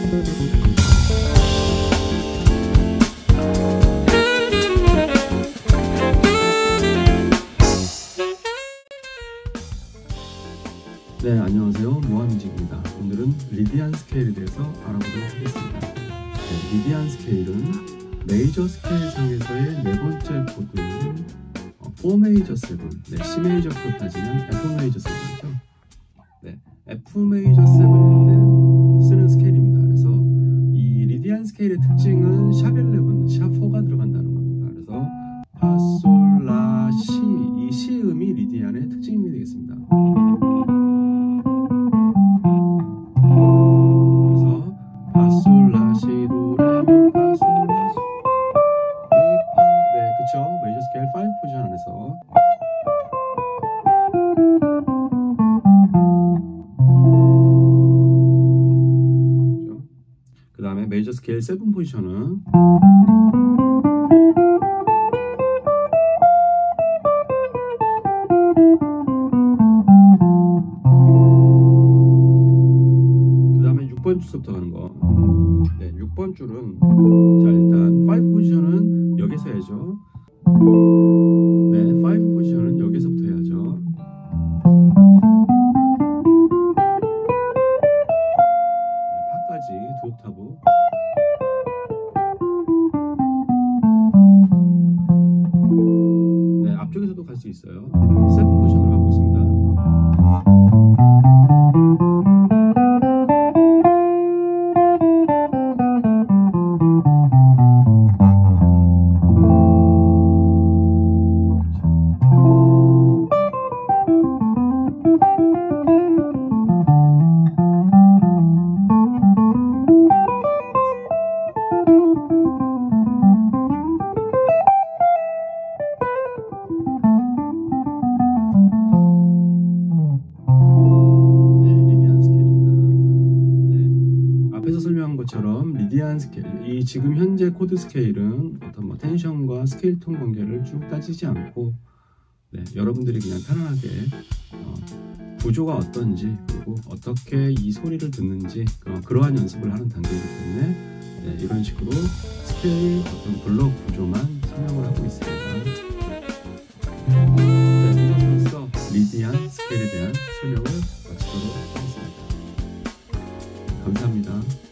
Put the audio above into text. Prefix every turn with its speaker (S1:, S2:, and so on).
S1: 네, 안녕하세요. 모아뮤직입니다. 오늘은 리디안 스케일에 대해서 알아보도록 하겠습니다. 네, 리디안 스케일은 메이저 스케일 상에서의 네 번째 코드인 4 메이저 7, 네, C 메이저 코드 따지면 F 메이저 7이죠. 네, F 메이저 7일 때 쓰는 스케일입니다. 그래서 이 리디안 스케일의 특징은 샵 11, 샵 4가 들어간다는 겁니다. 그래서 파, 솔, 라, 시, 이 시음이 리디안의 특징이 되겠습니다. 메이저 스케일 5 포지션 안에서 그 다음에 메이저 스케일 7 포지션은 그 다음에 6번 줄부터 가는 거. 네, 6번 줄은 자, 일단 5 포지션은 여기서 해야죠. 네, 5 포지션은 여기서부터 해야죠. 네, 파까지 두 옥타브. 네, 앞쪽에서도 갈 수 있어요. 7 포지션으로 가고 있습니다. 설명한 것처럼 리디안 스케일, 이 지금 현재 코드 스케일은 어떤 뭐 텐션과 스케일 톤 관계를 쭉 따지지 않고 여러분들이 그냥 편안하게 구조가 어떤지 그리고 어떻게 이 소리를 듣는지 그러한 연습을 하는 단계이기 때문에 이런 식으로 스케일 어떤 블록 구조만 설명을 하고 있습니다. 이것으로써 리디안 스케일에 대한 설명을 마치도록 하겠습니다. 감사합니다.